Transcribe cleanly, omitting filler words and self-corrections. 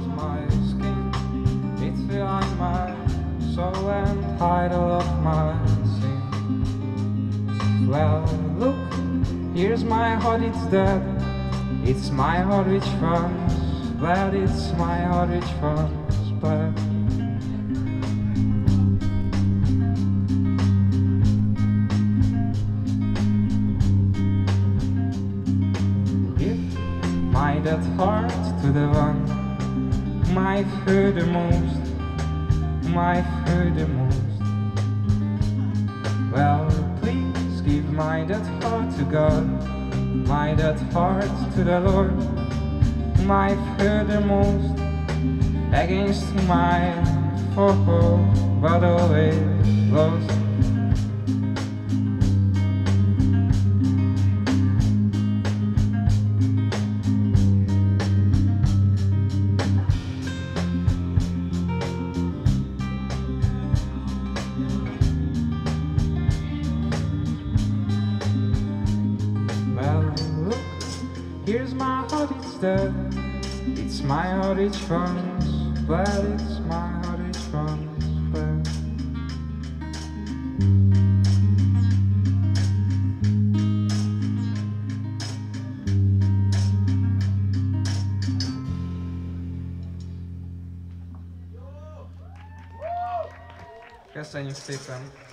my skin, it's behind my soul and idol of my sin. Well, look, here's my heart, it's dead. It's my heart which runs blood, it's my heart which runs blood. My that heart to the one whom I've heard the most, whom I've heard the most. Well, please give my that heart to God, my that heart to the Lord, whom I've heard the most, against whom I fought but always lost. Here's my heart, it's dead. It's my heart, it runs blood. It's my heart, it runs blood. Köszönjük szépen!